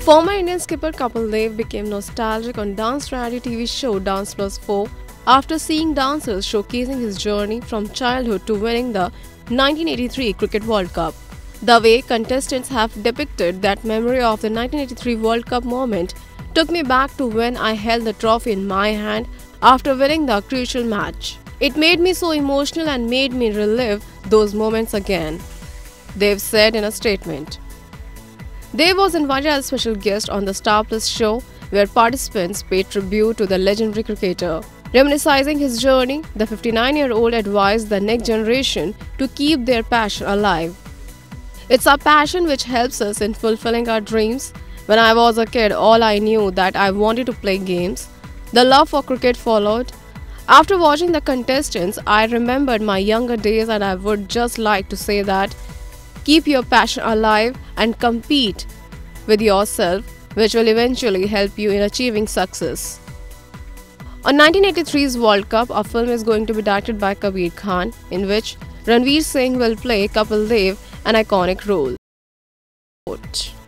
Former Indian skipper Kapil Dev became nostalgic on dance reality TV show Dance Plus 4 after seeing dancers showcasing his journey from childhood to winning the 1983 Cricket World Cup. The way contestants have depicted that memory of the 1983 World Cup moment took me back to when I held the trophy in my hand after winning the crucial match. It made me so emotional and made me relive those moments again, Dev said in a statement. Dev was invited as a special guest on the Star Plus show, where participants paid tribute to the legendary cricketer. Reminiscing his journey, the 59-year-old advised the next generation to keep their passion alive. It's our passion which helps us in fulfilling our dreams. When I was a kid, all I knew that I wanted to play games. The love for cricket followed. After watching the contestants, I remembered my younger days, and I would just like to say that keep your passion alive and compete with yourself, which will eventually help you in achieving success. On 1983's World Cup, a film is going to be directed by Kabir Khan, in which Ranveer Singh will play Kapil Dev an iconic role.